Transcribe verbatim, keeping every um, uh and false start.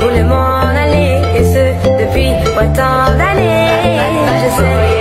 voulais m'en aller, et ce depuis autant d'années. Je sais